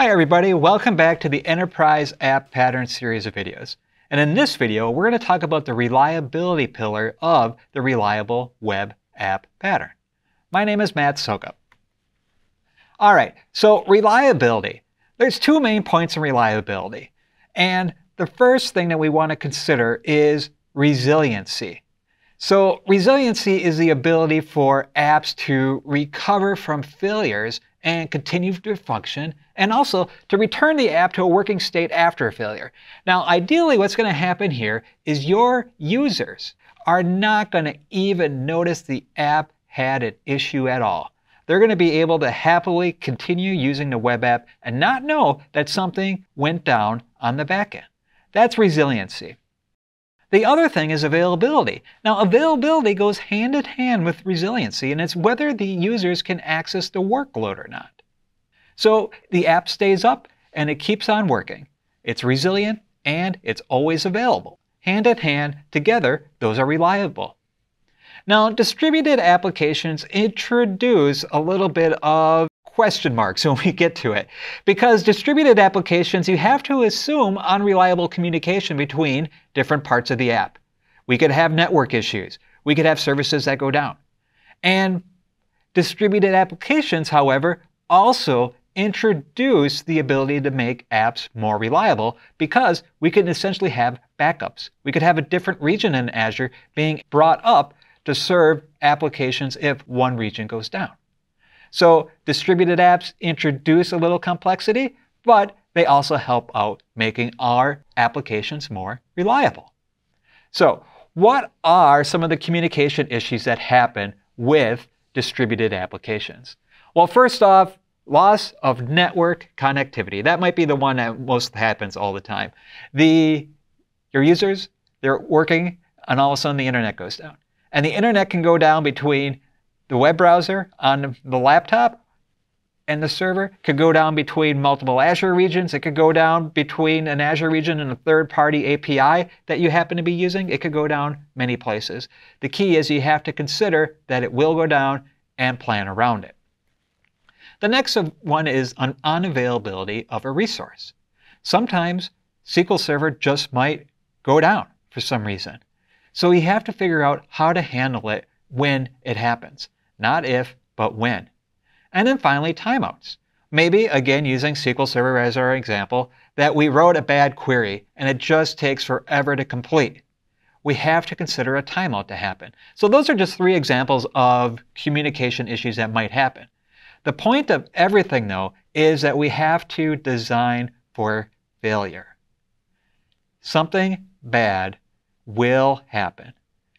Hi everybody, welcome back to the Enterprise App Pattern series of videos. And in this video, we're going to talk about the reliability pillar of the reliable web app pattern. My name is Matt Sokup. All right, so reliability. There's two main points in reliability. And the first thing that we want to consider is resiliency. So resiliency is the ability for apps to recover from failures and continue to function, and also to return the app to a working state after a failure. Now, ideally, what's going to happen here is your users are not going to even notice the app had an issue at all. They're going to be able to happily continue using the web app and not know that something went down on the back end. That's resiliency. The other thing is availability. Now, availability goes hand in hand with resiliency, and it's whether the users can access the workload or not. So the app stays up and it keeps on working. It's resilient and it's always available. Hand in hand, together, those are reliable. Now, distributed applications introduce a little bit of question marks when we get to it. Because distributed applications, you have to assume unreliable communication between different parts of the app. We could have network issues. We could have services that go down. And distributed applications, however, also introduce the ability to make apps more reliable because we can essentially have backups. We could have a different region in Azure being brought up to serve applications if one region goes down. So distributed apps introduce a little complexity, but they also help out making our applications more reliable. So what are some of the communication issues that happen with distributed applications? Well, first off, loss of network connectivity. That might be the one that most happens all the time. Your users, they're working, and all of a sudden the internet goes down. And the internet can go down between the web browser on the laptop and the server, could go down between multiple Azure regions. It could go down between an Azure region and a third-party API that you happen to be using. It could go down many places. The key is you have to consider that it will go down and plan around it. The next one is an unavailability of a resource. Sometimes SQL Server just might go down for some reason. So we have to figure out how to handle it when it happens. Not if, but when. And then finally, timeouts. Maybe, again, using SQL Server as our example, that we wrote a bad query and it just takes forever to complete. We have to consider a timeout to happen. So those are just three examples of communication issues that might happen. The point of everything, though, is that we have to design for failure. Something bad will happen.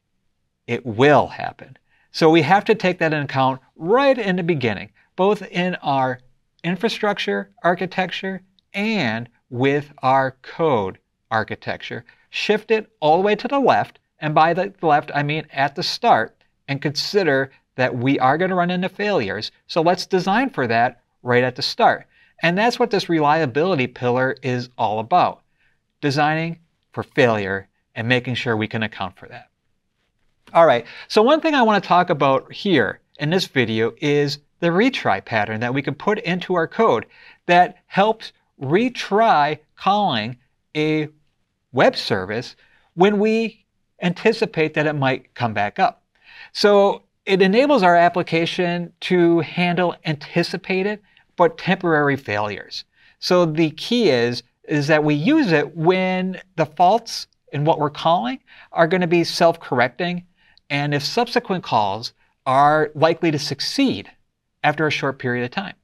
It will happen. So we have to take that into account right in the beginning, both in our infrastructure architecture and with our code architecture. Shift it all the way to the left, and by the left I mean at the start, and consider that we are going to run into failures. So let's design for that right at the start. And that's what this reliability pillar is all about. Designing for failure and making sure we can account for that. All right, so one thing I want to talk about here in this video is the retry pattern that we can put into our code that helps retry calling a web service when we anticipate that it might come back up. So it enables our application to handle anticipated but temporary failures. So the key is that we use it when the faults in what we're calling are going to be self-correcting, and if subsequent calls are likely to succeed after a short period of time.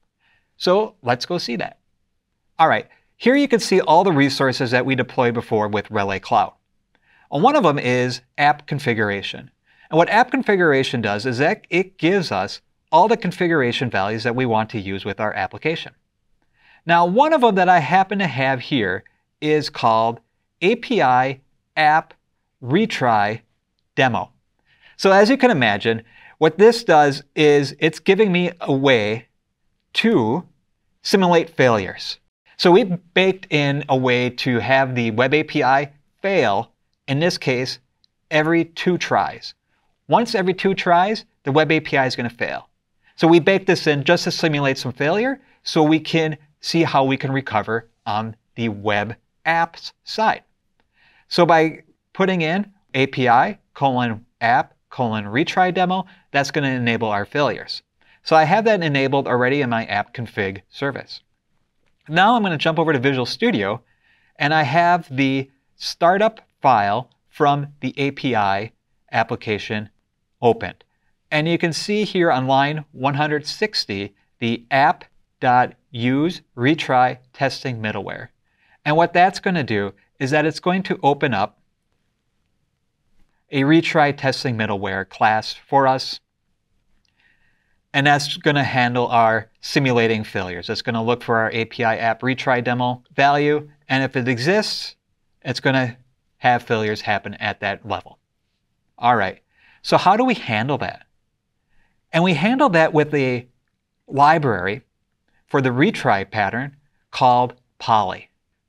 So let's go see that. All right, here you can see all the resources that we deployed before with Relay Cloud. And one of them is app configuration. And what app configuration does is that it gives us all the configuration values that we want to use with our application. Now, one of them that I happen to have here is called API App Retry Demo. So as you can imagine, what this does is it's giving me a way to simulate failures. So we baked in a way to have the web API fail, in this case, every 2 tries. Once every 2 tries, the web API is going to fail. So we baked this in just to simulate some failure so we can see how we can recover on the web apps side. So by putting in API:/app:/retry demo, that's going to enable our failures. So I have that enabled already in my app config service. Now I'm going to jump over to Visual Studio, and I have the startup file from the API application opened. And you can see here on line 160 the app.useRetry testing middleware. And what that's going to do is that it's going to open up a retry testing middleware class for us. And that's going to handle our simulating failures. It's going to look for our API app retry demo value. And if it exists, it's going to have failures happen at that level. All right, so how do we handle that? And we handle that with a library for the retry pattern called Poly.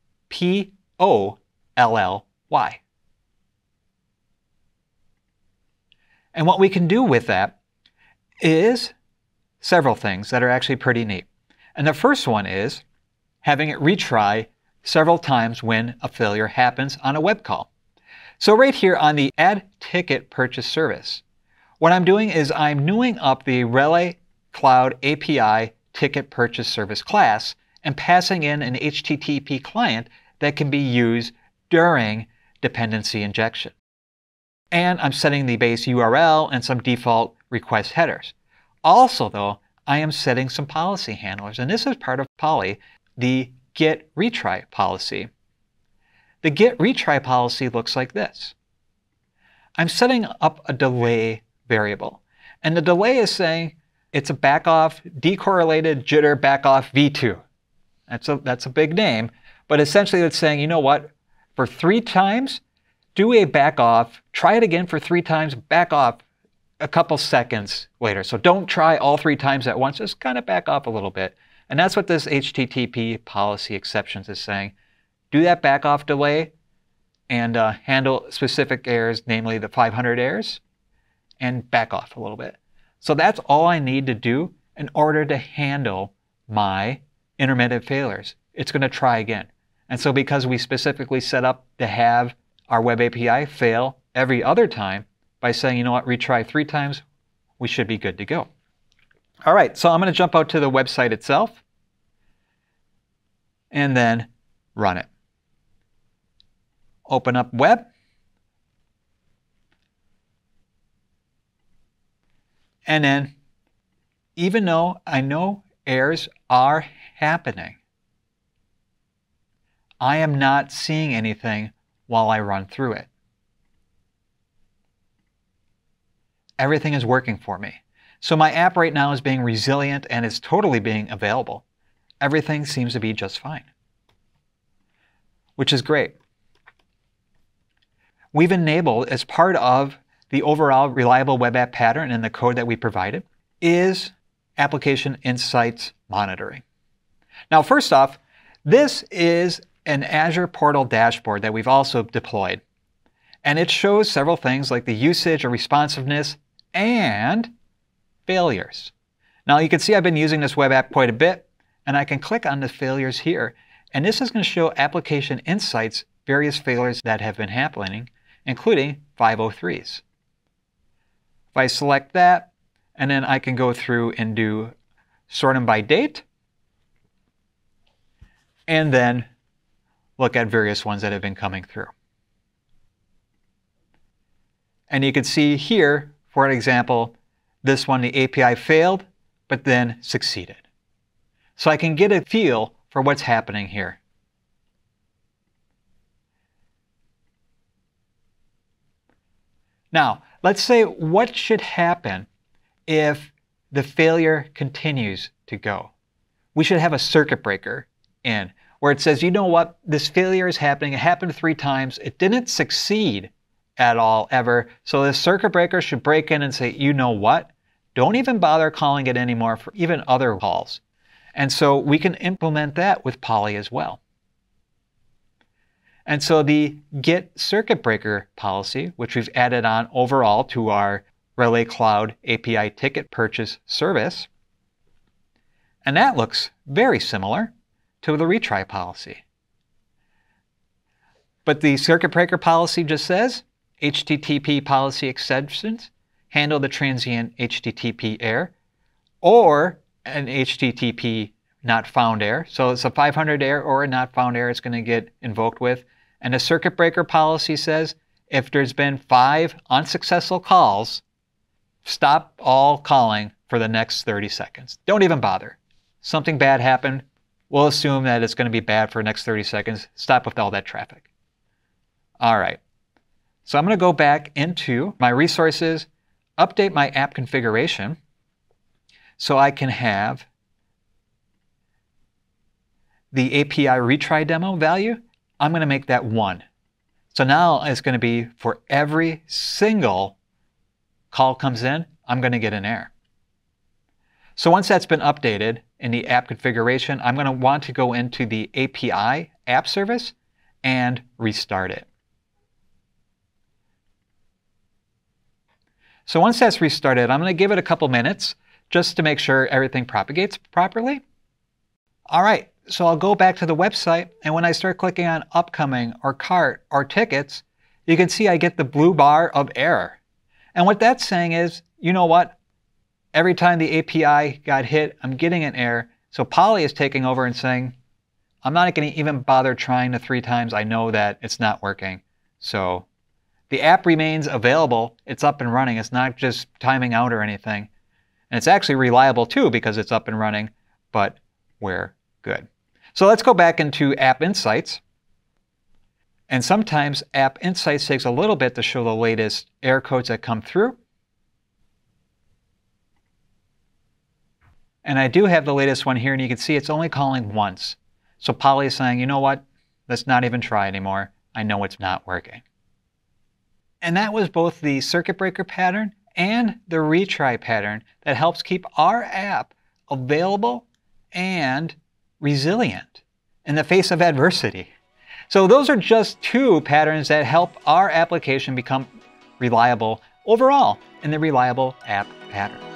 P-O-L-L-Y. And what we can do with that is several things that are actually pretty neat. And the first one is having it retry several times when a failure happens on a web call. So right here on the Add Ticket Purchase Service, what I'm doing is I'm newing up the Relay Cloud API Ticket Purchase Service class and passing in an HTTP client that can be used during dependency injection. And I'm setting the base URL and some default request headers. Also, though, I am setting some policy handlers, and this is part of Poly, the get retry policy. The get retry policy looks like this. I'm setting up a delay variable, and the delay is saying it's a backoff decorrelated jitter backoff v2. That's a big name, but essentially it's saying, you know what, for 3 times, do a back off, try it again for 3 times, back off a couple seconds later. So don't try all 3 times at once, just kind of back off a little bit. And that's what this HTTP policy exceptions is saying. Do that back off delay and handle specific errors, namely the 500 errors, and back off a little bit. So that's all I need to do in order to handle my intermittent failures. It's going to try again. And so because we specifically set up to have our web API fail every other time, by saying, you know what, retry 3 times, we should be good to go. All right, so I'm going to jump out to the website itself and then run it. Open up web. And then, even though I know errors are happening, I am not seeing anything while I run through it. Everything is working for me. So my app right now is being resilient and is totally being available. Everything seems to be just fine, which is great. We've enabled, as part of the overall reliable web app pattern in the code that we provided, is application insights monitoring. Now, first off, this is an Azure portal dashboard that we've also deployed. And it shows several things like the usage or responsiveness and failures. Now you can see I've been using this web app quite a bit, and I can click on the failures here. And this is going to show application insights, various failures that have been happening, including 503s. If I select that, and then I can go through and do sort them by date, and then look at various ones that have been coming through. And you can see here, for example, this one, the API failed, but then succeeded. So I can get a feel for what's happening here. Now, let's say what should happen if the failure continues to go. We should have a circuit breaker in where it says, you know what, this failure is happening. It happened 3 times. It didn't succeed at all ever. So the circuit breaker should break in and say, you know what, don't even bother calling it anymore for even other calls. And so we can implement that with Poly as well. And so the get circuit breaker policy, which we've added on overall to our Relay Cloud API ticket purchase service, and that looks very similar. to the retry policy. But the circuit breaker policy just says, HTTP policy exceptions handle the transient HTTP error or an HTTP not found error. So it's a 500 error or a not found error it's going to get invoked with. And the circuit breaker policy says if there's been 5 unsuccessful calls, stop all calling for the next 30 seconds. Don't even bother. Something bad happened. We'll assume that it's going to be bad for the next 30 seconds. Stop with all that traffic. All right. So I'm going to go back into my resources, update my app configuration so I can have the API retry demo value. I'm going to make that 1. So now it's going to be for every single call comes in, I'm going to get an error. So once that's been updated in the app configuration, I'm going to want to go into the API app service and restart it. So once that's restarted, I'm going to give it a couple minutes just to make sure everything propagates properly. All right, so I'll go back to the website, and when I start clicking on upcoming or cart or tickets, you can see I get the blue bar of error. And what that's saying is, you know what? Every time the API got hit, I'm getting an error. So Poly is taking over and saying, I'm not going to even bother trying the 3 times. I know that it's not working. So the app remains available. It's up and running. It's not just timing out or anything. And it's actually reliable too because it's up and running, but we're good. So let's go back into App Insights. And sometimes App Insights takes a little bit to show the latest error codes that come through. And I do have the latest one here, and you can see it's only calling once. So Poly is saying, you know what? Let's not even try anymore. I know it's not working. And that was both the circuit breaker pattern and the retry pattern that helps keep our app available and resilient in the face of adversity. So those are just 2 patterns that help our application become reliable overall in the reliable app pattern.